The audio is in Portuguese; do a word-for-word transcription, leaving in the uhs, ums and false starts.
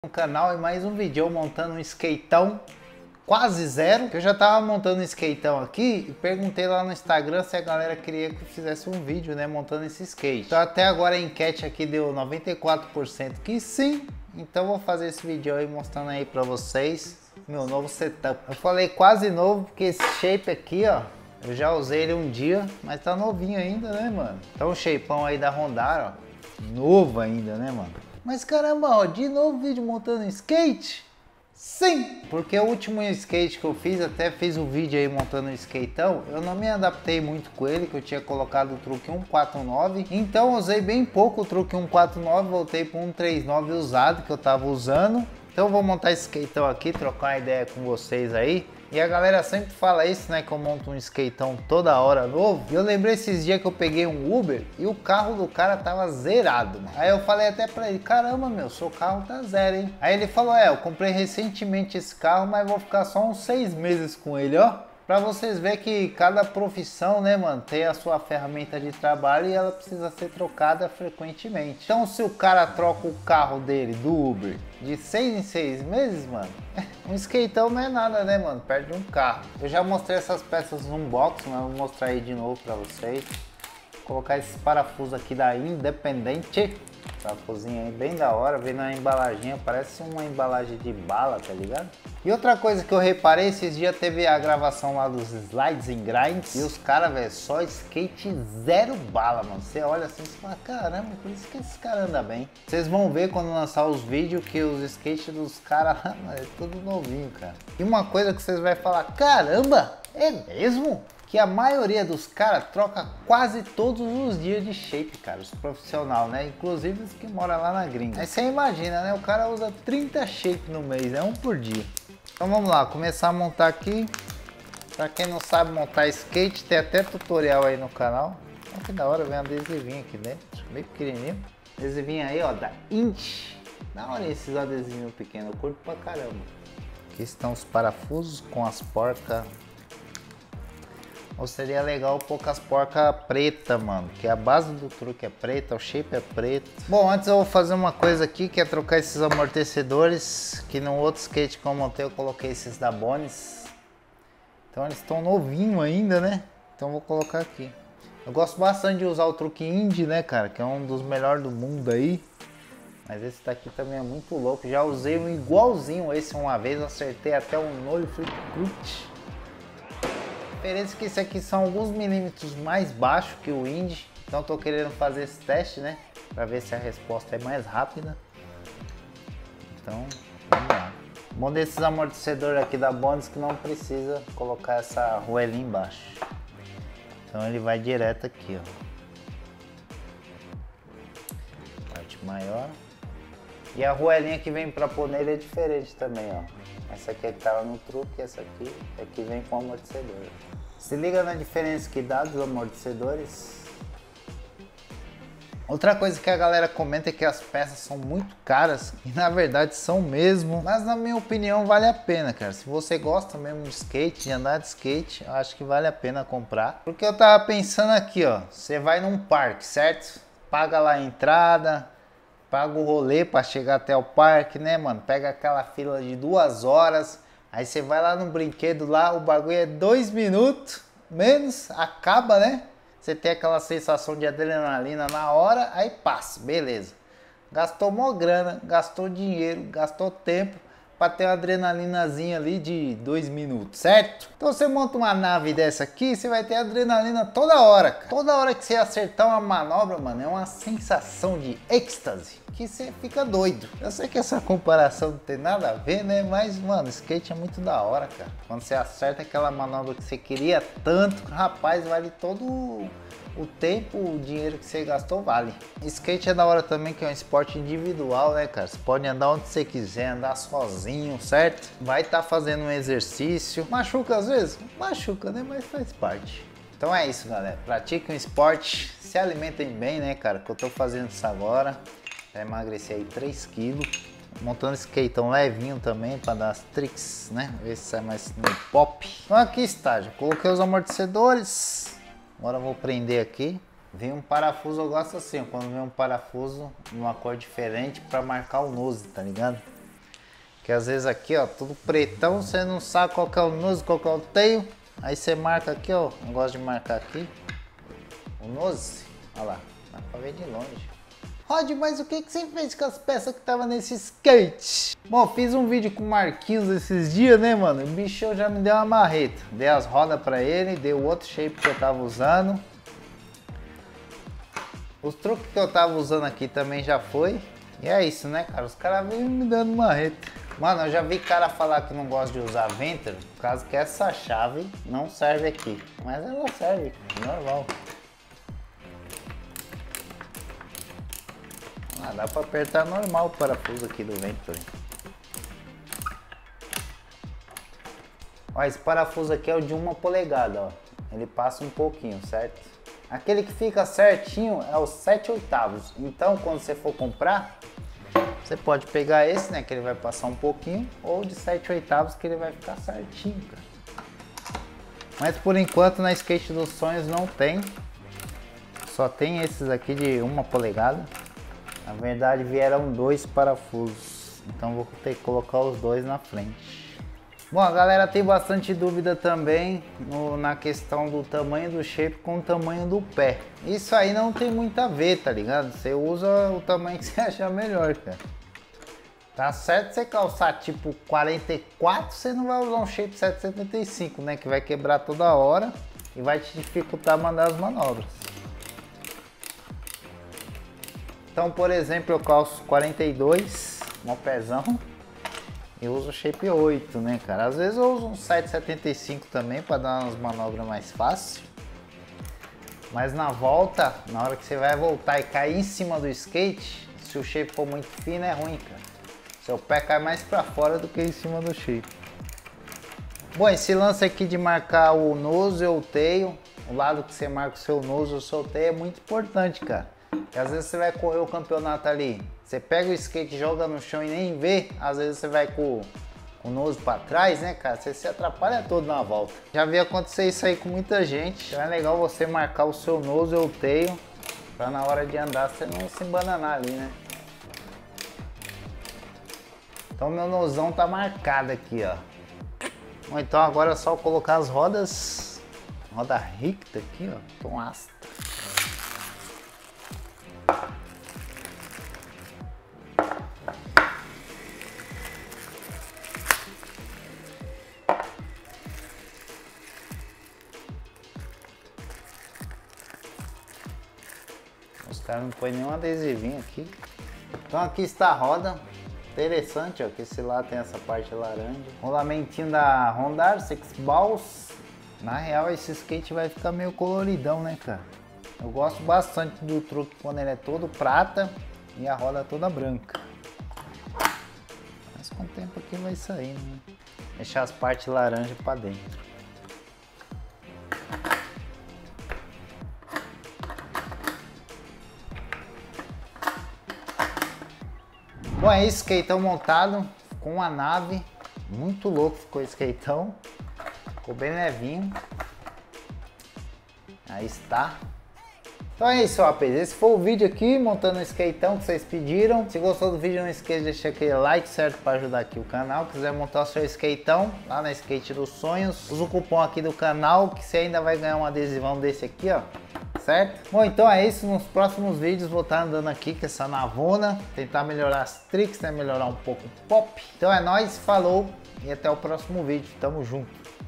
No canal e mais um vídeo montando um skateão quase zero, que eu já tava montando um skateão aqui e perguntei lá no Instagram se a galera queria que eu fizesse um vídeo, né, montando esse skate. Então até agora a enquete aqui deu noventa e quatro por cento que sim, então vou fazer esse vídeo aí mostrando aí pra vocês meu novo setup. Eu falei quase novo porque esse shape aqui, ó, eu já usei ele um dia, mas tá novinho ainda, né, mano? Então o shapeão aí da Rondar, ó, novo ainda, né, mano? Mas caramba, ó, de novo vídeo montando skate? Sim! Porque o último skate que eu fiz, até fiz um vídeo aí montando um skateão, eu não me adaptei muito com ele, que eu tinha colocado o truque cento e quarenta e nove, então eu usei bem pouco o truque cento e quarenta e nove, voltei para um cento e trinta e nove usado que eu tava usando. Então eu vou montar esse skateão aqui, trocar uma ideia com vocês aí. E a galera sempre fala isso, né, que eu monto um skateão toda hora novo. E eu lembrei esses dias que eu peguei um Uber e o carro do cara tava zerado, mano. Aí eu falei até pra ele, caramba, meu, seu carro tá zero, hein? Aí ele falou, é, eu comprei recentemente esse carro, mas vou ficar só uns seis meses com ele, ó. Pra vocês verem que cada profissão, né, mano, tem a sua ferramenta de trabalho e ela precisa ser trocada frequentemente. Então se o cara troca o carro dele, do Uber, de seis em seis meses, mano, um skateão não é nada, né, mano, perto de um carro. Eu já mostrei essas peças no unboxing, mas vou mostrar aí de novo pra vocês. Vou colocar esses parafusos aqui da Independente. Parafusinho aí bem da hora, vem na embalagem, parece uma embalagem de bala, tá ligado? E outra coisa que eu reparei, esses dias teve a gravação lá dos Slides and Grinds, e os caras, velho, só skate zero bala, mano. Você olha assim e fala, caramba, por isso que esse cara anda bem. Vocês vão ver quando lançar os vídeos que os skates dos caras lá, é tudo novinho, cara. E uma coisa que vocês vão falar, caramba, é mesmo? Que a maioria dos caras troca quase todos os dias de shape, cara, os profissionais, né? Inclusive os que moram lá na gringa. Aí você imagina, né? O cara usa trinta shape no mês, é um por dia. Então vamos lá, começar a montar aqui. Pra quem não sabe montar skate, tem até tutorial aí no canal. Olha que da hora, vem um adesivinho aqui dentro, bem pequenininho. Adesivinho aí, ó, da Inch. Da hora esses adesivinhos pequenos, eu curto pra caramba. Aqui estão os parafusos com as porcas. Ou seria legal poucas porcas preta, mano, que a base do truque é preta, o shape é preto. Bom, antes eu vou fazer uma coisa aqui, que é trocar esses amortecedores, que no outro skate que eu montei eu coloquei esses da Bonis. Então eles estão novinhos ainda, né? Então eu vou colocar aqui. Eu gosto bastante de usar o truque Indy, né, cara, que é um dos melhores do mundo aí. Mas esse daqui também é muito louco, já usei um igualzinho esse uma vez, acertei até um nollie flip crutch. A diferença é que esse aqui são alguns milímetros mais baixo que o Indy, então tô querendo fazer esse teste, né, para ver se a resposta é mais rápida. Então, vamos lá. Bom desses amortecedores aqui da Bonis que não precisa colocar essa arruelinha embaixo. Então ele vai direto aqui, ó. Parte maior. E a arruelinha que vem para pôr nele é diferente também, ó. Essa aqui é que tava no truque, essa aqui é que vem com amortecedor. Se liga na diferença que dá dos amortecedores. Outra coisa que a galera comenta é que as peças são muito caras, e na verdade são mesmo, mas na minha opinião vale a pena, cara. Se você gosta mesmo de skate, de andar de skate, eu acho que vale a pena comprar. Porque eu tava pensando aqui, ó, você vai num parque, certo? Paga lá a entrada, paga o rolê para chegar até o parque, né, mano? Pega aquela fila de duas horas, aí você vai lá no brinquedo lá, o bagulho é dois minutos, menos, acaba, né? Você tem aquela sensação de adrenalina na hora, aí passa, beleza. Gastou mó grana, gastou dinheiro, gastou tempo para ter uma adrenalinazinha ali de dois minutos, certo? Então você monta uma nave dessa aqui, você vai ter adrenalina toda hora, cara. Toda hora que você acertar uma manobra, mano, é uma sensação de êxtase, que você fica doido. Eu sei que essa comparação não tem nada a ver, né? Mas, mano, skate é muito da hora, cara. Quando você acerta aquela manobra que você queria tanto, rapaz, vale todo o tempo, o dinheiro que você gastou vale. Skate é da hora também, que é um esporte individual, né, cara? Você pode andar onde você quiser, andar sozinho, certo? Vai estar tá fazendo um exercício. Machuca às vezes? Machuca, né? Mas faz parte. Então é isso, galera. Pratiquem um esporte, se alimentem bem, né, cara? Que eu tô fazendo isso agora. Já emagreci aí três quilos. Montando esse skateão levinho também para dar as tricks, né? Ver se sai mais no pop. Então aqui está, já coloquei os amortecedores. Agora eu vou prender aqui. Vem um parafuso, eu gosto assim, quando vem um parafuso numa cor diferente para marcar o nose, tá ligado? Que às vezes aqui, ó, tudo pretão, você não sabe qual que é o nose, qual que é o tail. Aí você marca aqui, ó, eu gosto de marcar aqui o nose, olha lá, dá pra ver de longe. Rod, mas o que, que você fez com as peças que tava nesse skate? Bom, fiz um vídeo com o Marquinhos esses dias, né, mano? O bicho já me deu uma marreta. Dei as rodas pra ele, dei o outro shape que eu tava usando. Os truques que eu tava usando aqui também já foi. E é isso, né, cara? Os caras vêm me dando marreta. Mano, eu já vi cara falar que não gosta de usar Ventro, por causa que essa chave não serve aqui. Mas ela serve, normal. Ah, dá pra apertar normal o parafuso aqui do Ventro. Ó, esse parafuso aqui é o de uma polegada, ó. Ele passa um pouquinho, certo? Aquele que fica certinho é o sete oitavos. Então, quando você for comprar, você pode pegar esse, né, que ele vai passar um pouquinho, ou de sete oitavos, que ele vai ficar certinho, cara. Mas por enquanto na Skate dos Sonhos não tem. Só tem esses aqui de uma polegada. Na verdade vieram dois parafusos, então vou ter que colocar os dois na frente. Bom, a galera tem bastante dúvida também no, na questão do tamanho do shape com o tamanho do pé. Isso aí não tem muito a ver, tá ligado? Você usa o tamanho que você achar melhor, cara. Tá certo você calçar tipo quarenta e quatro, você não vai usar um shape sete setenta e cinco, né? Que vai quebrar toda hora e vai te dificultar mandar as manobras. Então, por exemplo, eu calço quarenta e dois, um pezão, e uso o shape oito, né, cara? Às vezes eu uso um sete setenta e cinco também para dar umas manobras mais fáceis. Mas na volta, na hora que você vai voltar e cair em cima do skate, se o shape for muito fino é ruim, cara. Seu pé cai mais para fora do que em cima do shape. Bom, esse lance aqui de marcar o nose ou o tail, o lado que você marca o seu nose ou o seu tail é muito importante, cara. E às vezes você vai correr o campeonato ali, você pega o skate, joga no chão e nem vê, às vezes você vai com o nose para trás, né, cara, você se atrapalha todo na volta. Já vi acontecer isso aí com muita gente, então é legal você marcar o seu nose ou o tail, para na hora de andar você não se embananar ali, né. Então meu nosão tá marcado aqui, ó. Bom, então agora é só colocar as rodas, roda ricta aqui, ó, com asta. Os caras não põem nenhum adesivinho aqui. Então aqui está a roda. Interessante, ó, que esse lá tem essa parte laranja. Rolamentinho da Honda Six Balls. Na real esse skate vai ficar meio coloridão, né, cara? Eu gosto bastante do truque quando ele é todo prata e a roda toda branca. Mas com o tempo aqui vai sair, né? Deixar as partes laranjas para dentro. Bom, é isso, skateão montado com a nave. Muito louco ficou esse skateão. Ficou bem levinho. Aí está. Então é isso, rapaz. Esse foi o vídeo aqui, montando o skateão que vocês pediram. Se gostou do vídeo, não esqueça de deixar aquele like, certo? Para ajudar aqui o canal. Se quiser montar o seu skateão lá na Skate dos Sonhos, usa o cupom aqui do canal que você ainda vai ganhar um adesivão desse aqui, ó. Certo? Bom, então é isso. Nos próximos vídeos vou estar andando aqui com essa navona, tentar melhorar as tricks, né? Melhorar um pouco o pop. Então é nóis, falou e até o próximo vídeo. Tamo junto.